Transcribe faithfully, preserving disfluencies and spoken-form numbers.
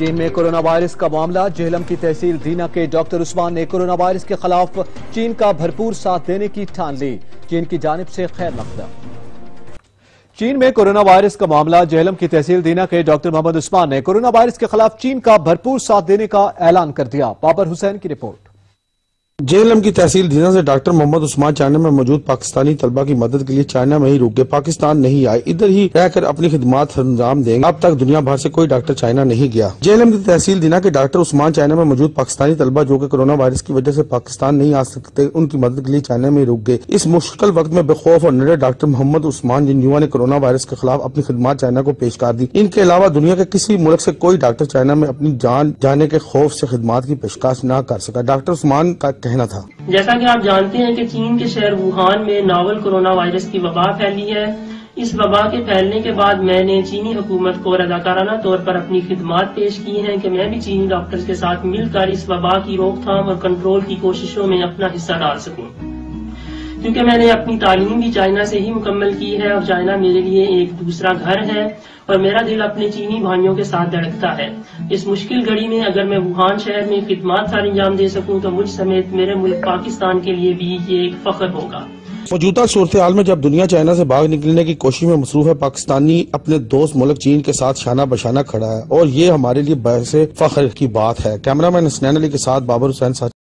चीन में corona virus का मामला। जेहलम की तहसील दीना के डॉक्टर उस्मान ने कोरोना वायरस के खिलाफ चीन का भरपूर साथ देने की ठान ली। चीन की जानिब से खैर मकदम। चीन में कोरोना वायरस का मामला। जेहलम की तहसील दीना के डॉक्टर मोहम्मद उस्मान ने कोरोना वायरस के खिलाफ चीन का भरपूर साथ देने का ऐलान कर दिया। बाबर हुसैन की रिपोर्ट। जेएलएम की तहसील दीना से डॉक्टर मोहम्मद उस्मान चाइना में मौजूद पाकिस्तानी तलबा की मदद के लिए चाइना में ही रुक गए, पाकिस्तान नहीं आए, इधर ही रहकर अपनी खिदमत अंजाम देंगे। अब तक दुनिया भर से कोई डॉक्टर चाइना नहीं गया। जेएलएम की तहसील दीना के डॉक्टर उस्मान चाइना में मौजूद पाकिस्तानी तलबा जो कि कोरोना वायरस की वजह से पाकिस्तान नहीं आ सकते, उनकी मदद के लिए चाइना में रुक गए। इस मुश्किल वक्त में बेखौफ और निडर डॉक्टर मोहम्मद उस्मान जिन युवा ने कोरोना वायरस के खिलाफ अपनी खिदमत चाइना को पेश कर दी। इनके अलावा दुनिया के किसी मुल्क से कोई डॉक्टर चाइना में अपनी जान जाने के खौफ से खिदमत की पेशकश न कर सका। डॉक्टर उस्मान का कहना था, जैसा कि आप जानते हैं कि चीन के शहर वुहान में नावल कोरोना वायरस की वबा फैली है। इस वबा के फैलने के बाद मैंने चीनी हुकूमत को रजाकाराना तौर पर अपनी खिदमत पेश की हैं कि मैं भी चीनी डॉक्टर्स के साथ मिलकर इस वबा की रोकथाम और कंट्रोल की कोशिशों में अपना हिस्सा डाल सकूं, क्योंकि मैंने अपनी तालीम भी चाइना से ही मुकम्मल की है और चाइना मेरे लिए एक दूसरा घर है और मेरा दिल अपने चीनी भाइयों के साथ धड़कता है। इस मुश्किल घड़ी में अगर मैं वुहान शहर में खिदमत सर अंजाम दे सकूं तो मुझ समेत मेरे मुल्क पाकिस्तान के लिए भी ये एक फख्र होगा। मौजूदा सूरत हाल में जब दुनिया चाइना से बाहर निकलने की कोशिश में मसरूफ है, पाकिस्तानी अपने दोस्त मुल्क चीन के साथ शाना बशाना खड़ा है और ये हमारे लिए बहसे फख्र की बात है। कैमरामैन हसनैन अली के साथ बाबर हुसैन।